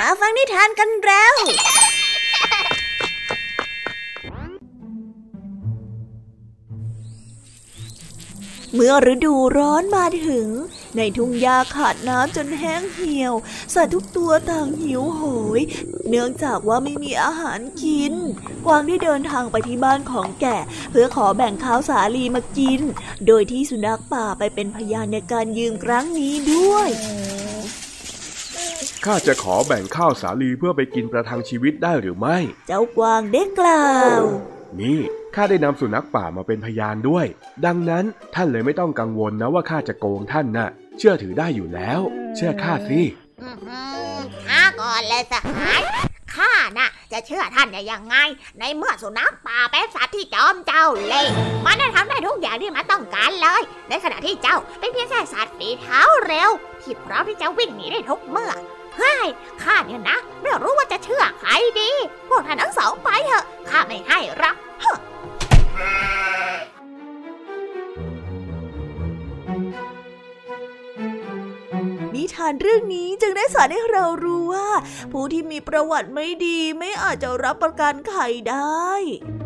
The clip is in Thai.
มาฟังนิทานกันแล้วเมื่อฤดูร้อนมาถึงในทุ่งหญ้าขาดน้ำจนแห้งเหี่ยวสัตว์ทุกตัวต่างหิวโหยเนื่องจากว่าไม่มีอาหารกินกวางได้เดินทางไปที่บ้านของแกะเพื่อขอแบ่งข้าวสาลีมากินโดยที่สุนัขป่าไปเป็นพยานในการยืมครั้งนี้ด้วยข้าจะขอแบ่งข้าวสาลีเพื่อไปกินประทังชีวิตได้หรือไม่เจ้ากวางได้กล่าวนี่ข้าได้นำสุนัขป่ามาเป็นพยานด้วยดังนั้นท่านเลยไม่ต้องกังวลนะว่าข้าจะโกงท่านน่ะเชื่อถือได้อยู่แล้วเชื่อข้าสิข้าก่อนเลยสหายข้าน่ะจะเชื่อท่านได้ยังไงในเมื่อสุนัขป่าเป็นสัตว์ที่จอมเจ้าเล่ห์มันได้ทำได้ทุกอย่างที่มันต้องการเลยในขณะที่เจ้าเป็นเพียงแค่สัตว์ฝีเท้าเร็วที่พร้อมที่จะวิ่งหนีได้ทุกเมื่อเฮ้ยข้าเนี่ยนะไม่รู้ว่าจะเชื่อใครดีพวกท่านทั้งสองไปเถอะข้าไม่ให้รับนิทานเรื่องนี้จึงได้สอนให้เรารู้ว่าผู้ที่มีประวัติไม่ดีไม่อาจจะรับประกันใครได้